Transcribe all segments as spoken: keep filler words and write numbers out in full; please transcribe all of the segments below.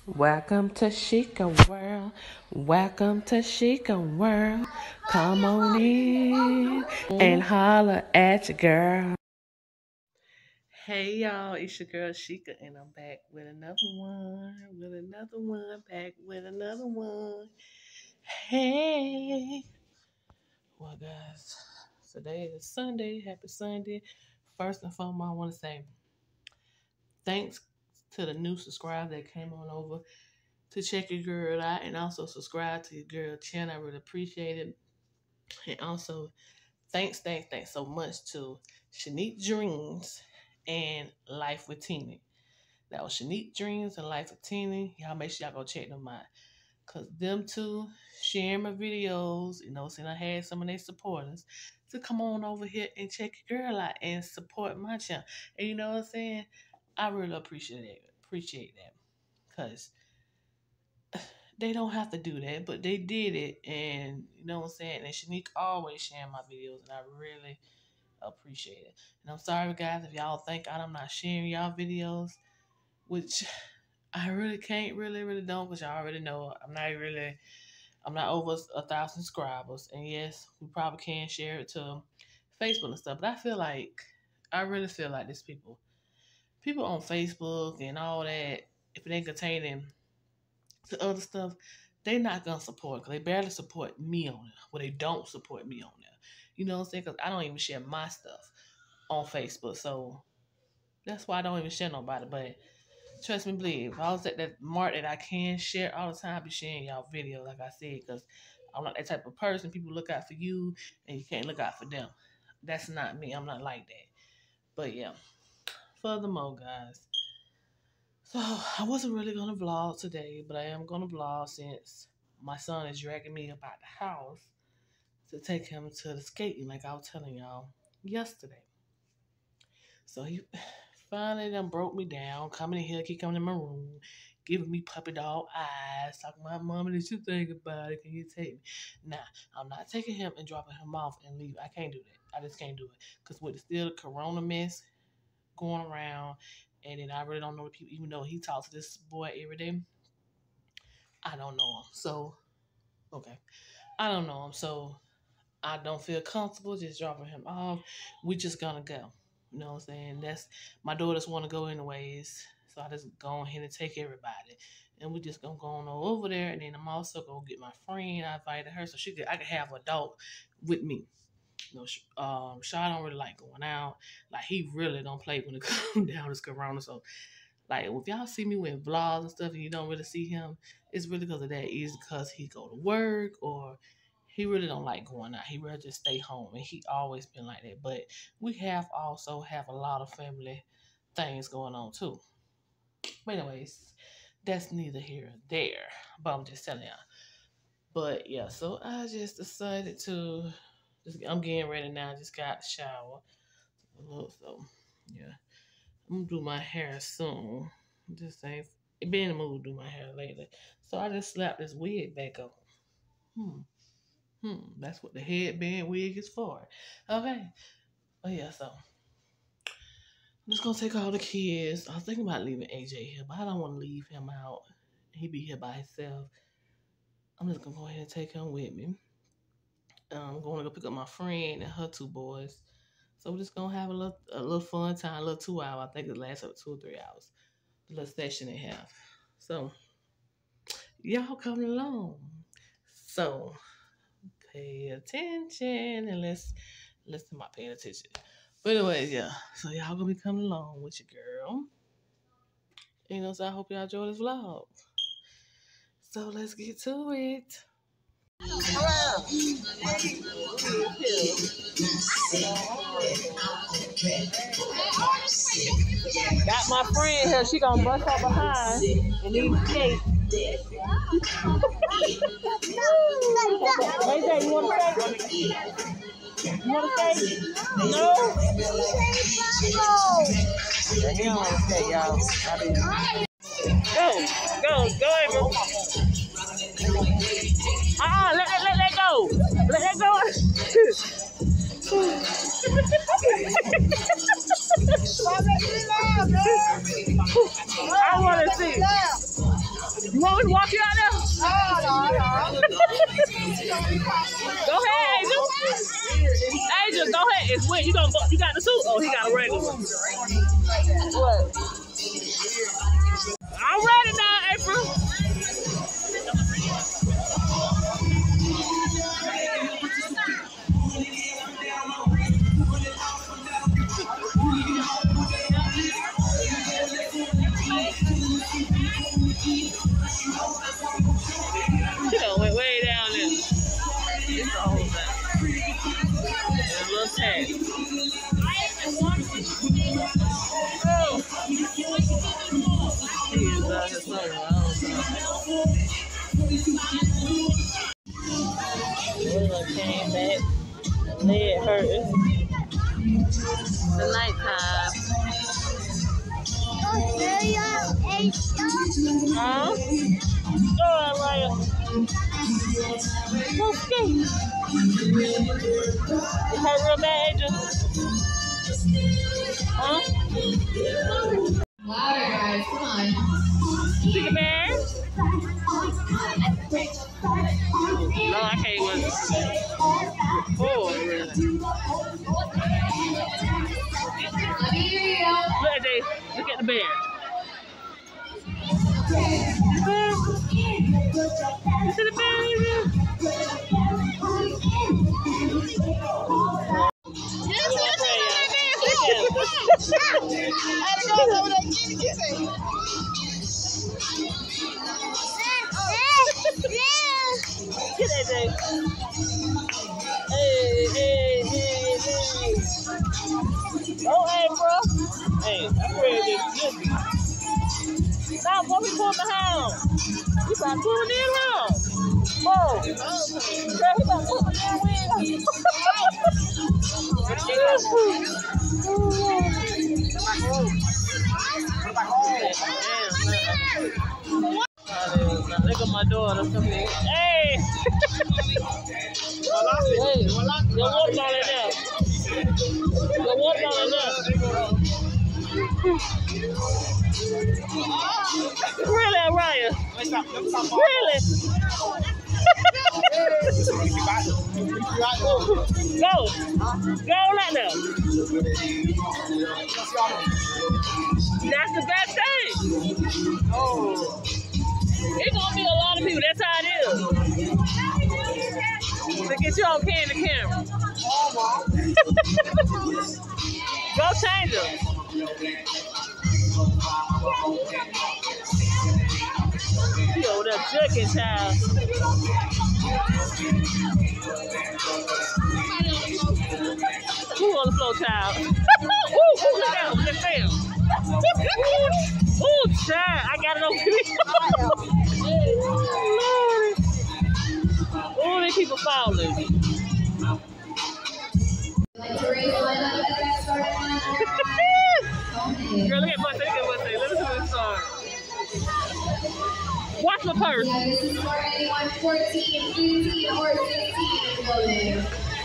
Welcome to Chica World. Welcome to Chica World. Come on in and holler at your girl. Hey y'all, it's your girl Chica, and I'm back with another one. With another one. Back with another one. Hey. Well, guys, today is Sunday. Happy Sunday. First and foremost, I want to say thanks to the new subscriber that came on over to check your girl out, and also subscribe to your girl channel. I really appreciate it. And also, thanks, thanks, thanks so much to Shanique Dreams and Life with Tina. That was Shanique Dreams and Life with Tina. Y'all make sure y'all go check them out. Because them two sharing my videos, you know, saying I had some of their supporters to come on over here and check your girl out and support my channel. And you know what I'm saying? I really appreciate it. Appreciate that. Because they don't have to do that, but they did it, and you know what I'm saying? And Shanique always sharing my videos, and I really appreciate it. And I'm sorry, guys, if y'all think I'm not sharing y'all videos, which I really can't, really, really don't, because y'all already know I'm not really, I'm not over a thousand subscribers. And yes, we probably can share it to Facebook and stuff, but I feel like, I really feel like there's people, people on Facebook and all that, if it ain't containing to other stuff, they not gonna support because they barely support me on it. Well, they don't support me on there. You know what I'm saying? Because I don't even share my stuff on Facebook, so that's why I don't even share nobody. But trust me, believe, if I was at that mark that I can share all the time, I be sharing y'all videos, like I said, because I'm not that type of person. People look out for you, and you can't look out for them. That's not me. I'm not like that. But yeah, furthermore, guys. So I wasn't really gonna vlog today, but I am gonna vlog since my son is dragging me about the house to take him to the skating, like I was telling y'all yesterday. So he finally done broke me down, coming in here, keep coming in my room, giving me puppy dog eyes, talking about, Mama, did you think about it? Can you take me? Nah, I'm not taking him and dropping him off and leave. I can't do that. I just can't do it. Because with the still the corona mess going around, and then I really don't know the people, even though he talks to this boy every day, I don't know him. So, okay. I don't know him. So, I don't feel comfortable just dropping him off. We just gonna go. You know what I'm saying? That's, my daughters want to go anyways. So, I just go ahead and take everybody. And we just gonna go on over there. And then I'm also gonna get my friend. I invited her so she could, I could have a dog with me. You know, um, Shaw don't really like going out. Like, he really don't play when it comes down to corona. So, like, if y'all see me with vlogs and stuff and you don't really see him, it's really because of that. Either because he go to work or he really don't like going out. He rather just stay home. And he always been like that. But we have also have a lot of family things going on too. But anyways, that's neither here nor there. But I'm just telling y'all. But yeah, so I just decided to, just, I'm getting ready now. I just got the shower. So yeah, I'm gonna do my hair soon. Just ain't been in the mood to do my hair lately. So I just slapped this wig back on. Hmm. Hmm. That's what the headband wig is for. Okay. Oh yeah, so I'm just gonna take all the kids. I was thinking about leaving A J here, but I don't want to leave him out. He be here by himself. I'm just gonna go ahead and take him with me. I'm going to go pick up my friend and her two boys. So we're just gonna have a little a little fun time, a little two hour. I think it lasts up two or three hours. The little session they have. So y'all coming along. So pay attention and let's listen to my paying attention. But anyways, yeah. So y'all gonna be coming along with your girl. You know, so I hope y'all enjoy this vlog. So let's get to it. Hello. Got my friend here. She gonna bust her behind and these skates. A J, you wanna skate? You wanna skate? No? He don't wanna skate, y'all. Go, go, go, April. Ah, uh-uh, let, let, let, let go. Let that go. I wanna see. want me to walk you out there? Oh, no, no. Go ahead, Angel. Angel, go ahead. It's wet. You, gonna, you got the suit? Oh, he got a regular one. What? I'm ready now, April. She done went way down there. It's the whole thing. And a little tag. Oh. He is out here somewhere. I don't know. Came back. Leg hurting. The nighttime. Huh? Go on, Raya. Let's go. You hurt real bad, Angel? Huh? Louder, guys. Come on. Chica bear? No, I can't even. Oh, really? Let me hear you. Look at Jay. Look at the bear. You see the bear? Get that Jay. Hey, hey, hey, hey. Oh, hey, bro. Hey, I'm ready to get you. Stop, what we pulling the hound? You about pulling in hound. Whoa. Girl, he about pulling in wing. Look at my daughter. Come here. Hey! Hey, your water bottle in there. Your water bottle in there. Really, Raya? Really? Go. Go right now. That's the best thing. Oh. It's gonna be a lot of people. That's how it is. To get you on candy camera. Go change them. She over there jerking, child. Who on the floor, child? Ooh, ooh, look out, look down. Ooh, child, I got it on video. Oh, these people falling. Girl, look at my thing, look at my thing. Let me see this song. Watch my purse. Yeah, this is for anyone fourteen, fifteen, or sixteen clothing.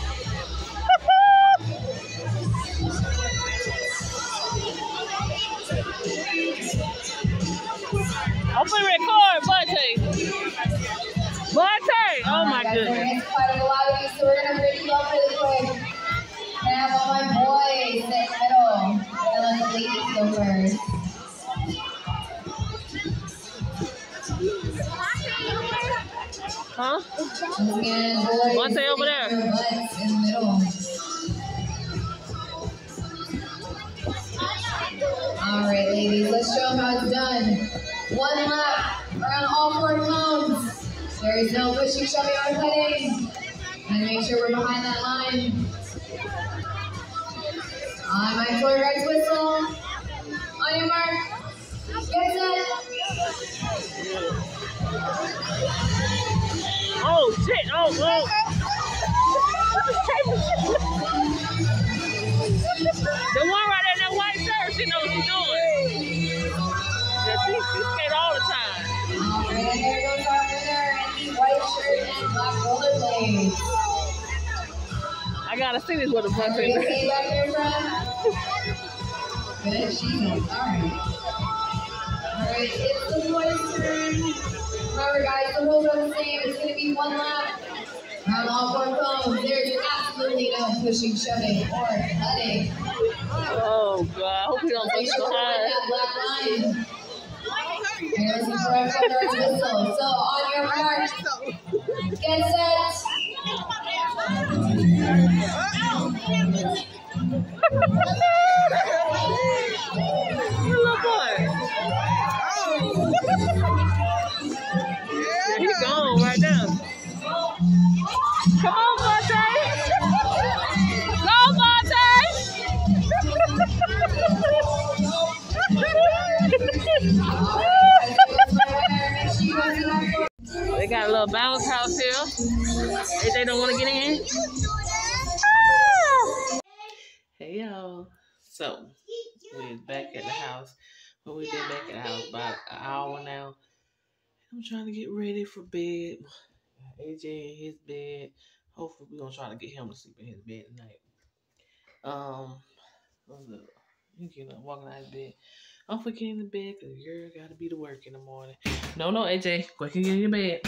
I'm gonna record, Monte. Monte! Oh my goodness. There's quite a lot of you, so we're gonna bring you up really quick. I have all my boys in the middle. And let the ladies go first. Huh? Again, boys, Monte over there. your butts in the middle. All right, ladies, let's show them how it's done. One lap around all four cones. There is no pushing, shoving, or cutting. And make sure we're behind that line. On my toy rides whistle. On your mark. Get set. Oh shit! Oh, oh! The one right there in that white shirt, she knows what she's doing. Yeah, she, she skate all the time. All right, and there goes our winner in the white shirt and black rollerblades. I gotta see this with a bunch of Everybody okay back there, friend? Good, she's on. All right. All right, it's the boys' turn. rules are the same. It's going to be one lap around all four cones. There's absolutely no pushing, shoving, or cutting. Oh God, I hope you don't Make push sure we're behind. that black line. You're listening for our thunder's whistle. So on your mark, get set. Little boy. Yeah, he gone right now. Come on, Monte. Go, Monte. They got a little bounce house here. If they don't want to get in. Hey, y'all. So, we're back at the house. But we've been back at the house about an hour now. I'm trying to get ready for bed. A J in his bed. Hopefully, we're going to try to get him to sleep in his bed tonight. Um, you get up, walking out of his bed. I'm forgetting the bed because girl got to be to work in the morning. No, no, A J. Quick and get in your bed.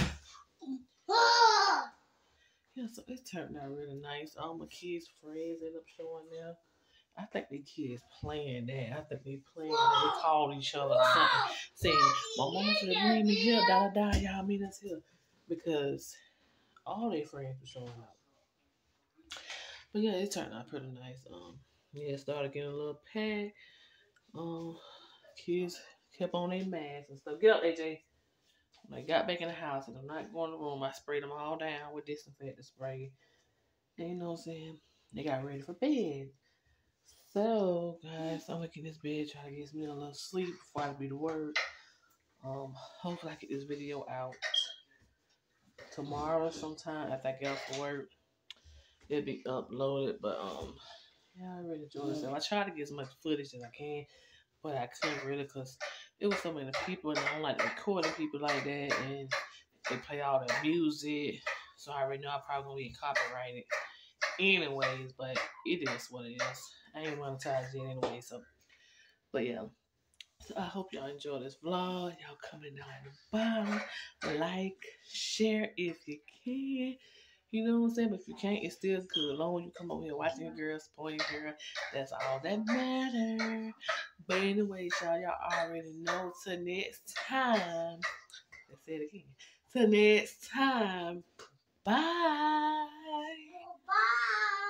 Yeah, so it turned out really nice. All my kids' friends ended up showing there. I think the kids playing that. I think they playing that. They called each other or something, saying, my mama said, meet me here, da da da, y'all meet us here. Because all their friends were showing up. But yeah, it turned out pretty nice. Um, yeah, it started getting a little packed. Um, kids kept on their masks and stuff. Get up, A J. When I got back in the house and I'm not going to the room, I sprayed them all down with disinfectant spray. And you know what I'm saying? They got ready for bed. So, guys, I'm making this bed, try to get me a little sleep before I be to work. Um, hopefully I get this video out tomorrow sometime after I get off for work. It'll be uploaded, but um, yeah, I really enjoyed it. I try to get as much footage as I can, but I couldn't really because it was so many people, and I don't like recording people like that, and they play all the music, so I already know I'm probably gonna get copyrighted anyways, but it is what it is. I ain't monetized it anyway, so, but yeah. So I hope y'all enjoy this vlog. Y'all comment down at the bottom, like, share if you can. You know what I'm saying? But if you can't, it's still good. As long as you come over here watching your girl, supporting your girl, that's all that matters. But anyways, y'all, y'all already know. Till next time. Let's say it again. Till next time. Bye. Bye.